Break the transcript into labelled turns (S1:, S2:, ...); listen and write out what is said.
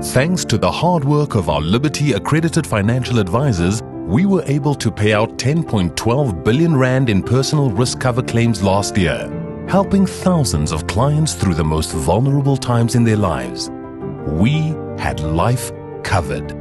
S1: Thanks to the hard work of our Liberty accredited financial advisors, we were able to pay out 10.12 billion rand in personal risk cover claims last year, helping thousands of clients through the most vulnerable times in their lives. We had life covered.